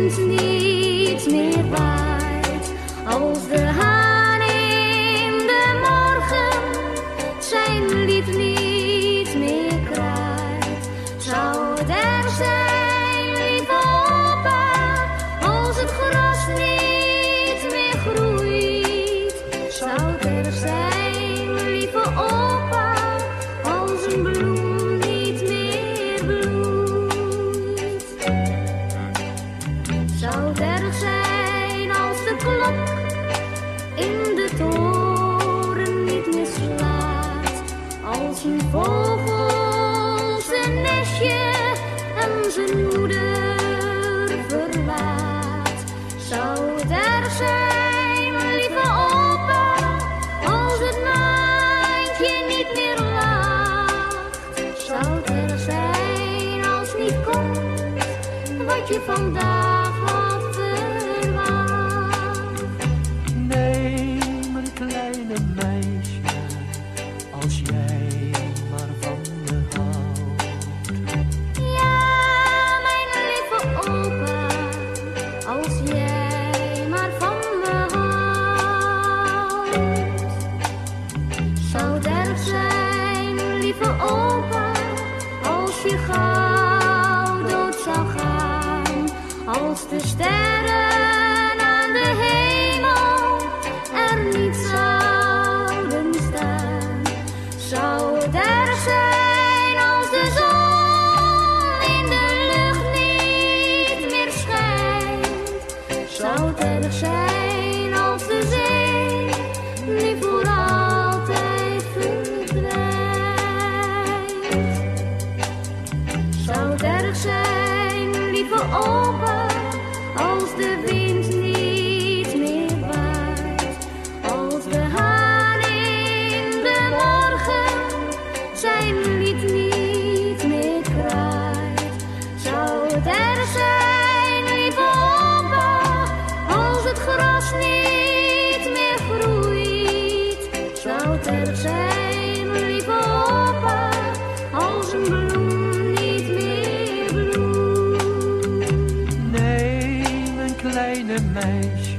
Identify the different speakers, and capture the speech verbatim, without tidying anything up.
Speaker 1: wind niet meer waait, als de haan in de morgen zijn lied niet meer kraait. Zou het erg zijn, lieve opa, als het gras niet meer groeit? Zou het erg zijn, lieve opa, als een bloem niet meer bloeit? Zou het erg zijn als de klok in de toren niet meer slaat, als een vogel zijn nestje en zijn moeder verlaat? Zou het erg zijn, lieve opa, als het maantje niet meer lacht? Zou het erg zijn als niet komt wat je vandaag had verwacht?
Speaker 2: Nee, mijn kleine meisje, als jij maar van me houdt.
Speaker 1: Ja, mijn lieve opa, als jij maar van me houdt. Zou het erg zijn, lieve opa, als je gauw dood zou gaan, als de sterren aan de hemel er niet zouden staan? Zou het erg zijn als de zon in de lucht niet meer schijnt? Zou het erg zijn als de zee nu voor altijd verdwijnt? Zou het erg zijn, lieve opa, als de wind niet meer waait, als de haan in de morgen zijn lied niet meer kraait? Zou het erg zijn, lieve opa, als het gras niet meer groeit? Zou het erg zijn, lieve opa, als een bloem niet meer bloeit?
Speaker 2: Nee, mijn kleine meisje,